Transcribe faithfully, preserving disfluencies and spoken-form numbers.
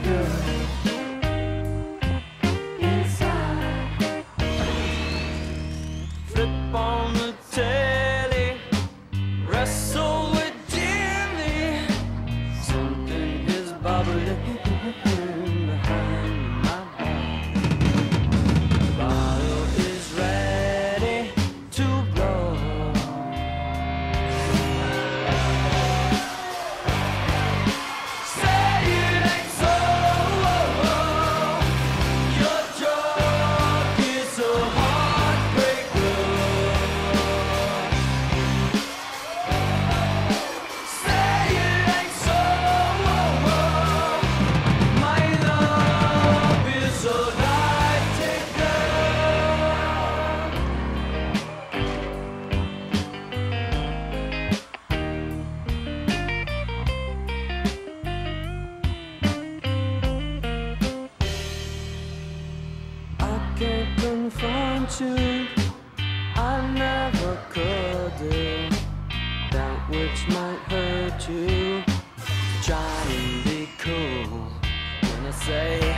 girl inside. Flip on the telly, wrestle with Jimmy. Something is bubbling behind my back. The bottle is ready to blow. Say it ain't so. Your drug is a heartbreaker. Say it ain't so. My love is a life taker. I can't confront you, I never could do that which might hurt you. Try and be cool when I say